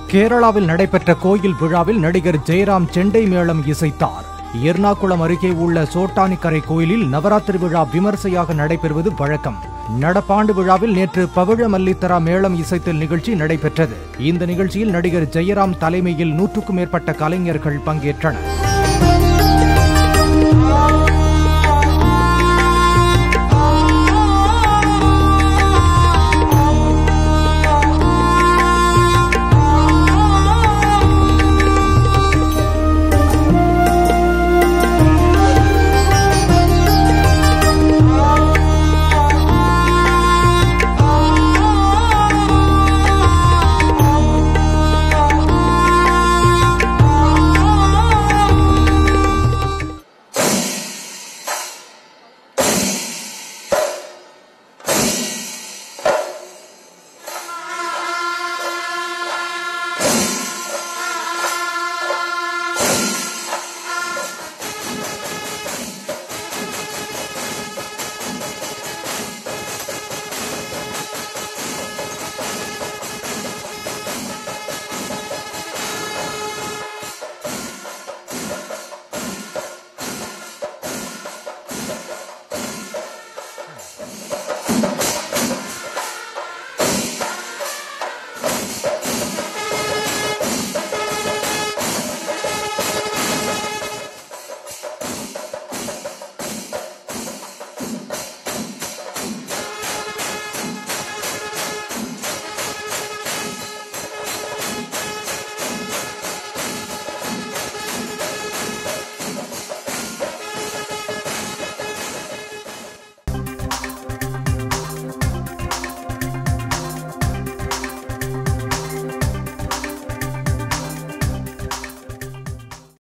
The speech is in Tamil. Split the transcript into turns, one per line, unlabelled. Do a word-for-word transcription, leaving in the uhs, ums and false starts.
கேரளாவில் நடைபெற்ற கோயில் விழாவில் நடிகர் ஜெயராம் செண்டை மேளம் இசைத்தார். எர்ணாகுளம் அருகே உள்ள சோட்டானிக்கரை கோயிலில் நவராத்திரி விழா விமர்சையாக நடைபெறுவது வழக்கம். நடப்பாண்டு விழாவில் நேற்று பவிழ மல்லித்தரா மேளம் இசைத்தல் நிகழ்ச்சி நடைபெற்றது. இந்த நிகழ்ச்சியில் நடிகர் ஜெயராம் தலைமையில் நூற்றுக்கும் மேற்பட்ட கலைஞர்கள் பங்கேற்றனர்.